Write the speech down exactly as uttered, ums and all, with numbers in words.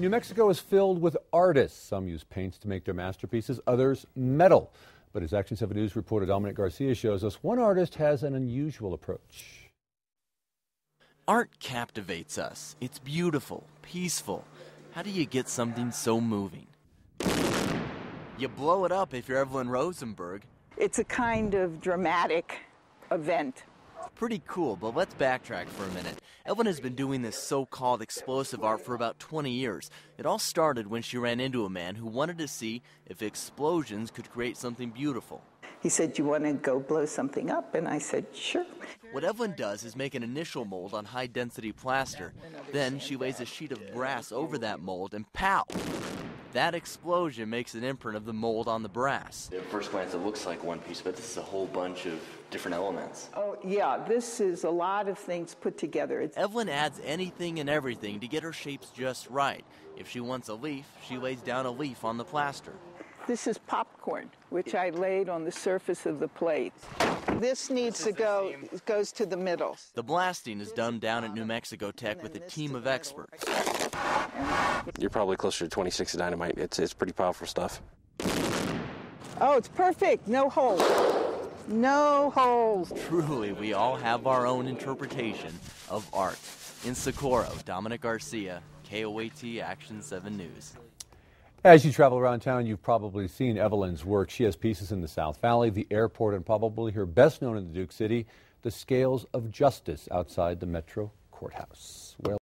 New Mexico is filled with artists. Some use paints to make their masterpieces, others metal. But as Action seven News reporter Dominic Garcia shows us, one artist has an unusual approach. Art captivates us. It's beautiful, peaceful. How do you get something so moving? You blow it up if you're Evelyn Rosenberg. It's a kind of dramatic event. Pretty cool, but let's backtrack for a minute. Evelyn has been doing this so-called explosive art for about twenty years. It all started when she ran into a man who wanted to see if explosions could create something beautiful. He said, "You want to go blow something up?" And I said, "Sure." What Evelyn does is make an initial mold on high-density plaster. Then she lays a sheet of brass over that mold and pow! That explosion makes an imprint of the mold on the brass. At first glance, it looks like one piece, but this is a whole bunch of different elements. Oh, yeah, this is a lot of things put together. It's Evelyn adds anything and everything to get her shapes just right. If she wants a leaf, she lays down a leaf on the plaster. This is popcorn, which I laid on the surface of the plate. This needs to go, it goes to the middle. The blasting is done down at New Mexico Tech with a team of experts. You're probably closer to twenty-six dynamite. It's, it's pretty powerful stuff. Oh, it's perfect. No holes. No holes. Truly, we all have our own interpretation of art. In Socorro, Dominic Garcia, K O A T Action seven News. As you travel around town, you've probably seen Evelyn's work. She has pieces in the South Valley, the airport, and probably her best known in the Duke City, the Scales of Justice outside the Metro Courthouse. Well